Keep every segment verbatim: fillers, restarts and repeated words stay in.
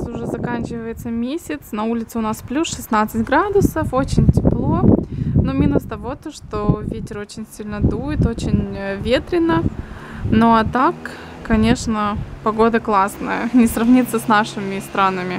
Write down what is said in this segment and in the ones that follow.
уже заканчивается месяц, на улице у нас плюс шестнадцать градусов, очень тепло, но минус того, то, что ветер очень сильно дует, очень ветрено, ну а так, конечно, погода классная, не сравнится с нашими странами.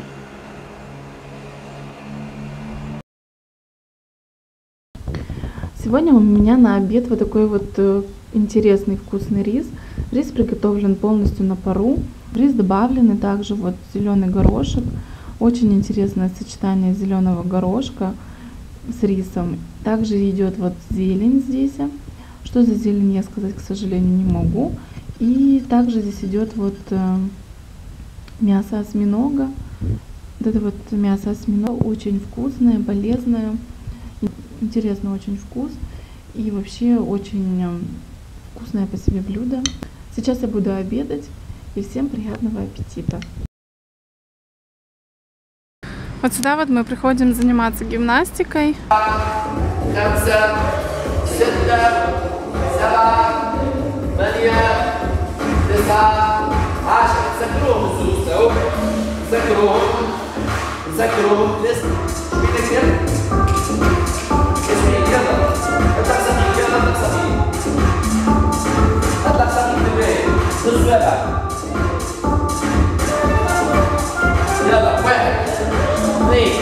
Сегодня у меня на обед вот такой вот интересный вкусный рис. Рис приготовлен полностью на пару. В рис добавлены также вот зеленый горошек. Очень интересное сочетание зеленого горошка с рисом. Также идет вот зелень здесь. Что за зелень, я сказать, к сожалению, не могу. И также здесь идет вот мясо осьминога. Вот это вот мясо осьминога очень вкусное, полезное. Интересный очень вкус и вообще очень вкусное по себе блюдо. Сейчас я буду обедать и всем приятного аппетита. Вот сюда вот мы приходим заниматься гимнастикой. يلا واحد اثنين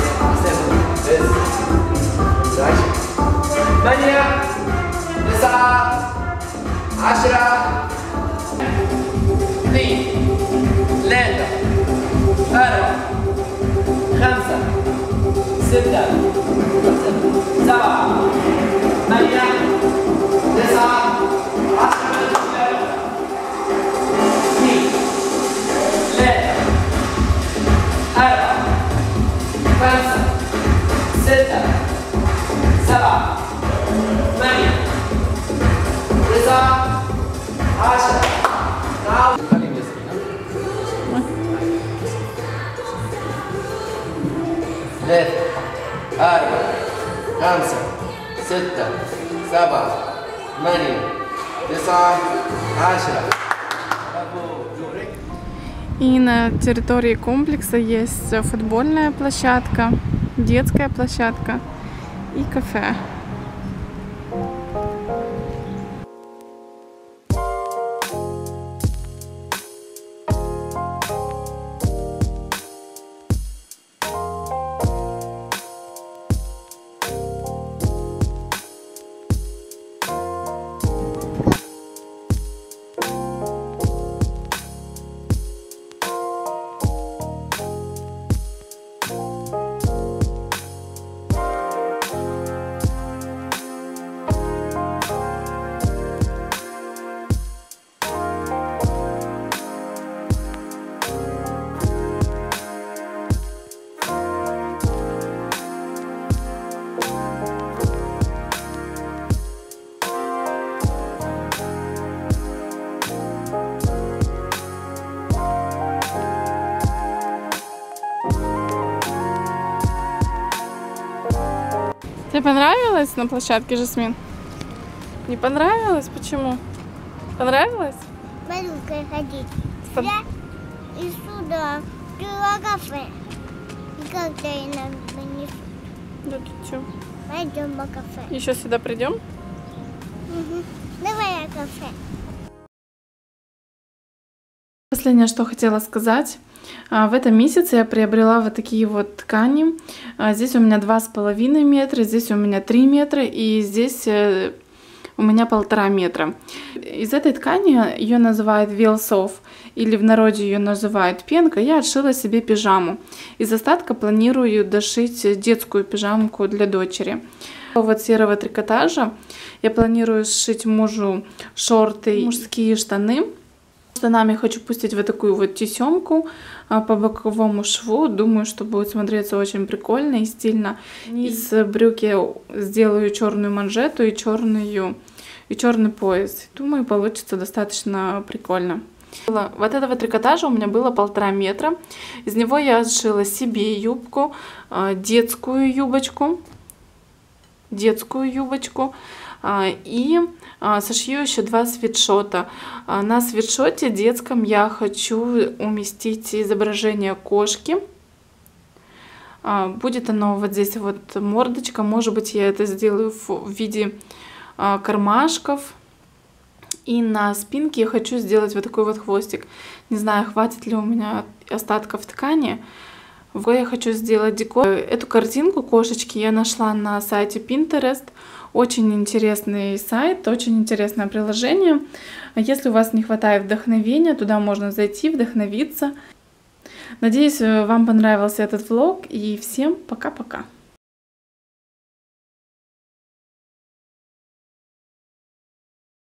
ثمانية تسعة عشرة اثنين ثلاثة أربعة خمسة ستة سبعة ثمانية تسعة عشرة خمسة ستة سبعة ثمانية تسعة عشرة خليك ثلاثة أربعة خمسة ستة سبعة ثمانية تسعة عشرة. И на территории комплекса есть футбольная площадка, детская площадка и кафе. Тебе понравилось на площадке, Жасмин? Не понравилось? Почему? Понравилось? Малюкой ходить. Сюда и сюда. Сюда кафе. И когда я нам нанесу. Да ты что? Пойдем по кафе. Еще сюда придем? Угу. Давай я кафе. Последнее, что хотела сказать. В этом месяце я приобрела вот такие вот ткани. Здесь у меня два с половиной метра, здесь у меня три метра и здесь у меня полтора метра. Из этой ткани, ее называют велсов, или в народе ее называют пенка, я отшила себе пижаму. Из остатка планирую дошить детскую пижамку для дочери. Вот серого трикотажа я планирую сшить мужу шорты, мужские штаны. Штанами хочу пустить вот такую вот тесемку по боковому шву. Думаю, что будет смотреться очень прикольно и стильно. Из брюки сделаю черную манжету и черную и черный пояс. Думаю, получится достаточно прикольно. Вот этого трикотажа у меня было полтора метра. Из него я сшила себе юбку, детскую юбочку, детскую юбочку, И сошью еще два свитшота. На свитшоте детском я хочу уместить изображение кошки. Будет оно вот здесь вот мордочка. Может быть, я это сделаю в виде кармашков. И на спинке я хочу сделать вот такой вот хвостик. Не знаю, хватит ли у меня остатков ткани. Я хочу сделать декор. Эту картинку кошечки я нашла на сайте Pinterest. Очень интересный сайт, очень интересное приложение. Если у вас не хватает вдохновения, туда можно зайти, вдохновиться. Надеюсь, вам понравился этот влог. И всем пока-пока.